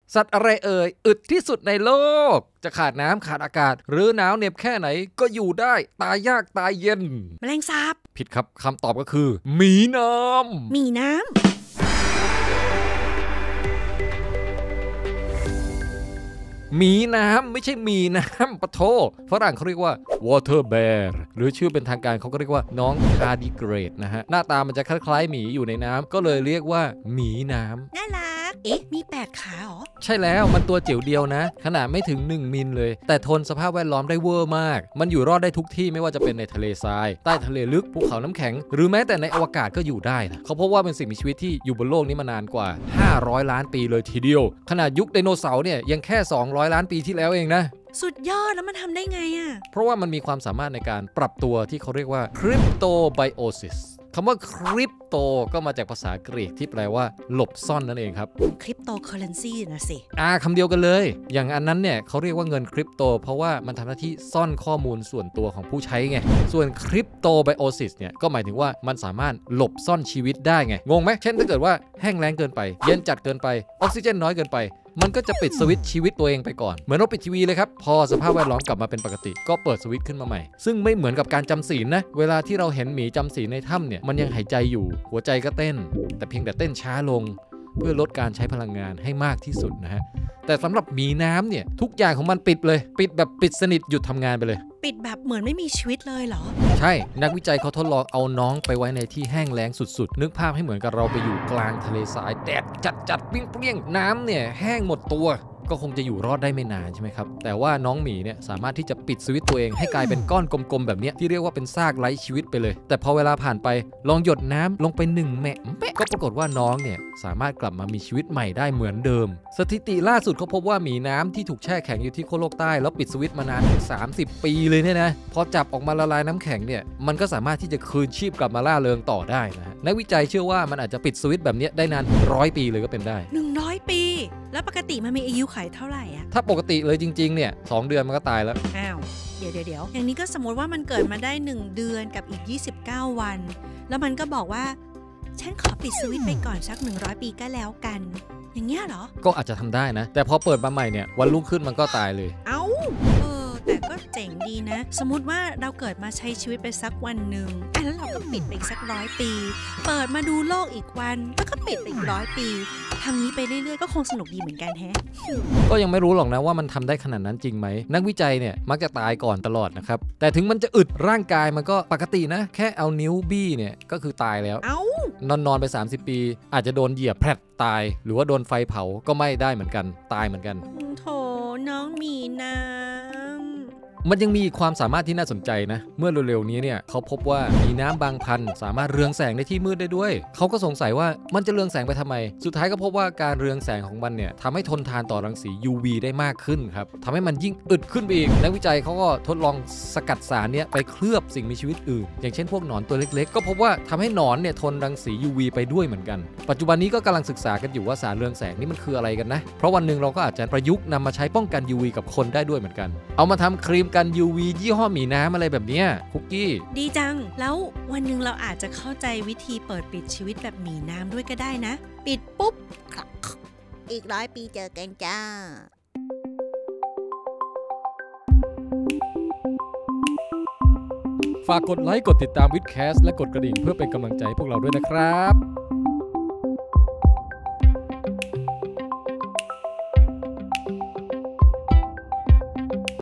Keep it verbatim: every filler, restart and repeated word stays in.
สัตว์อะไรเอ่ยอึดที่สุดในโลกจะขาดน้ำขาดอากาศหรือหนาวเหน็บแค่ไหนก็อยู่ได้ตายยากตายเย็นแมลงสาบผิดครับคำตอบก็คือหมีน้ำหมีน้ำหมีน้ำไม่ใช่หมีน้ำปะโถฝรั่งเขาเรียกว่า water bear หรือชื่อเป็นทางการเขาก็เรียกว่าน้องคาร์ดิเกรดนะฮะหน้าตามันจะคล้ายๆหมีอยู่ในน้ำก็เลยเรียกว่าหมีน้ำน่ารักเอ๊ะมีแปดขาหรอใช่แล้วมันตัวจิ๋วเดียวนะขนาดไม่ถึงหนึ่งมิลเลยแต่ทนสภาพแวดล้อมได้เวอร์มากมันอยู่รอดได้ทุกที่ไม่ว่าจะเป็นในทะเลทรายใต้ทะเลลึกภูเขาน้ำแข็งหรือแม้แต่ในอวกาศก็อยู่ได้นะเขาพบว่าเป็นสิ่งมีชีวิตที่อยู่บนโลกนี้มานานกว่าห้าร้อยล้านปีเลยทีเดียวขนาดยุคไดโนเสาร์เนี่ยยังแค่สองร้อยล้านปีที่แล้วเองนะสุดยอดแล้วมันทำได้ไงอ่ะเพราะว่ามันมีความสามารถในการปรับตัวที่เขาเรียกว่า cryptobiosis คำว่า crypto ก็มาจากภาษากรีกที่แปลว่าหลบซ่อนนั่นเองครับคริปโตเคอเรนซีนะสิอ่าคำเดียวกันเลยอย่างอันนั้นเนี่ยเขาเรียกว่าเงินคริปโตเพราะว่ามันทำหน้าที่ซ่อนข้อมูลส่วนตัวของผู้ใช้ไงส่วน cryptobiosis เนี่ยก็หมายถึงว่ามันสามารถหลบซ่อนชีวิตได้ไงงงไหมเช่นถ้าเกิดว่าแห้งแล้งเกินไปเย็นจัดเกินไปออกซิเจนน้อยเกินไปมันก็จะปิดสวิตช์ชีวิตตัวเองไปก่อนเหมือนเราปิดทีวีเลยครับพอสภาพแวดล้อมกลับมาเป็นปกติก็เปิดสวิตช์ขึ้นมาใหม่ซึ่งไม่เหมือนกับการจำศีลนะเวลาที่เราเห็นหมีจำศีลในถ้ำเนี่ยมันยังหายใจอยู่หัวใจก็เต้นแต่เพียงแต่เต้นช้าลงเพื่อลดการใช้พลังงานให้มากที่สุดนะฮะแต่สำหรับหมีน้ำเนี่ยทุกอย่างของมันปิดเลยปิดแบบปิดสนิทหยุดทำงานไปเลยปิดแบบเหมือนไม่มีชีวิตเลยเหรอใช่นักวิจัยเขาทดลองเอาน้องไปไว้ในที่แห้งแล้งสุดๆนึกภาพให้เหมือนกับเราไปอยู่กลางทะเลทรายแดดจัดๆเปรี้ยงๆน้ำเนี่ยแห้งหมดตัวก็คงจะอยู่รอดได้ไม่นานใช่ไหมครับแต่ว่าน้องหมีเนี่ยสามารถที่จะปิดสวิตช์ตัวเองให้กลายเป็นก้อนกลมๆแบบนี้ที่เรียกว่าเป็นซากไร้ชีวิตไปเลยแต่พอเวลาผ่านไปลองหยดน้ำลงไปหนึ่งแหม่ก็ปรากฏว่าน้องเนี่ยสามารถกลับมามีชีวิตใหม่ได้เหมือนเดิมสถิติล่าสุดเขาพบว่าหมีน้ำที่ถูกแช่แข็งอยู่ที่ขั้วโลกใต้แล้วปิดสวิตช์มานานถึงสามสิบปีเลยเนี่ยนะพอจับออกมาละลายน้ำแข็งเนี่ยมันก็สามารถที่จะคืนชีพกลับมาล่าเริงต่อได้นะนักวิจัยเชื่อว่ามันอาจจะปิดสวิตช์แบบนี้ได้นานถึงร้อยปีเลยก็เป็นได้หนึ่งร้อยปีแล้วปกติมันมีอายุขัยเท่าไหร่อะถ้าปกติเลยจริงๆเนี่ยสองเดือนมันก็ตายแล้วอ้าวเดี๋ยวเดี๋ยวอย่างนี้ก็สมมติว่ามันเกิดมาได้หนึ่งเดือนกับอีกยี่สิบเก้าวันแล้วมันก็บอกว่าฉันขอปิดสวิตช์ไปก่อนสักหนึ่งร้อยปีก็แล้วกันอย่างเงี้ยเหรอก็อาจจะทำได้นะแต่พอเปิดมาใหม่เนี่ยวันรุ่งขึ้นมันก็ตายเลยเอ้าเออแต่ก็เจ๋งดีนะสมมติว่าเราเกิดมาใช้ชีวิตไปสักวันหนึ่งแล้วเราก็ปิดไปอีกสักร้อยปีเปิดมาดูโลกอีกวันแล้วก็ปิดไปอีกร้อยปีทำนี้ไปเรื่อยๆก็คงสนุกดีเหมือนกันแฮะก็ยังไม่รู้หรอกนะว่ามันทำได้ขนาดนั้นจริงไหมนักวิจัยเนี่ยมักจะตายก่อนตลอดนะครับแต่ถึงมันจะอึดร่างกายมันก็ปกตินะแค่เอานิ้วบี้เนี่ยก็คือตายแล้วเอ้านอนนอนไปสามสิบปีอาจจะโดนเหยียบแผลตายหรือว่าโดนไฟเผาก็ไม่ได้เหมือนกันตายเหมือนกันโถน้องหมีน้ำมันยังมีความสามารถที่น่าสนใจนะเมื่อเร็วๆนี้เนี่ยเขาพบว่ามีน้ำบางพันธุ์สามารถเรืองแสงในที่มืดได้ด้วยเขาก็สงสัยว่ามันจะเรืองแสงไปทำไมสุดท้ายก็พบว่าการเรืองแสงของมันเนี่ยทำให้ทนทานต่อรังสี ยู วี ได้มากขึ้นครับทำให้มันยิ่งอึดขึ้นไปอีกนักวิจัยเขาก็ทดลองสกัดสารเนี้ยไปเคลือบสิ่งมีชีวิตอื่นอย่างเช่นพวกหนอนตัวเล็กๆก็พบว่าทำให้หนอนเนี่ยทนรังสี ยู วี ไปด้วยเหมือนกันปัจจุบันนี้ก็กำลังศึกษากันอยู่ว่าสารเรืองแสงนี่มันคืออะไรกันนะเพราะวันนึงเราก็อาจจะประยุกต์นำมาใช้ป้องกัน ยู วี กับคนได้ด้วยเหมือนกันเอามาทำครีมกัน ยู วี ยี่ห้อหมีน้ำอะไรแบบเนี้ยคุกกี้ดีจังแล้ววันหนึ่งเราอาจจะเข้าใจวิธีเปิดปิดชีวิตแบบหมีน้ำด้วยก็ได้นะปิดปุ๊บอีกร้อยปีเจอกันจ้าฝากกดไลค์กดติดตามวิดแคสและกดกระดิ่งเพื่อเป็นกำลังใจพวกเราด้วยนะครับ